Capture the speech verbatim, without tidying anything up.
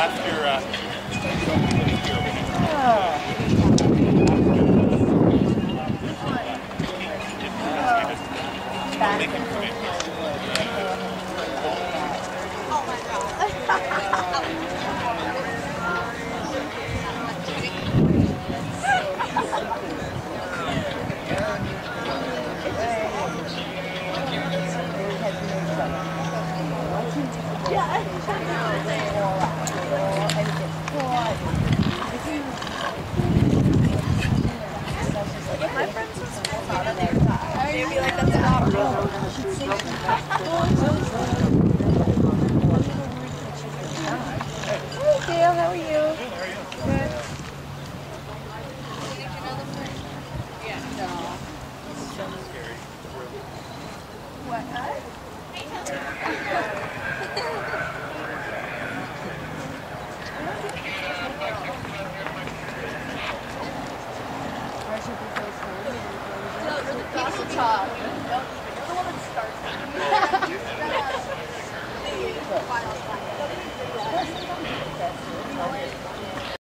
left or uh, My friends are small. They'd be like, that's not real. Hey, Dale, how are you? Good, how are you? Good. Yeah. No. scary? What, huh? Pizza top. Don't even. You're the one that starts it.